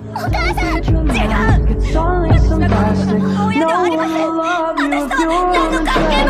お母さん、違う。私はこの子の母親ではありません。私と何の関係も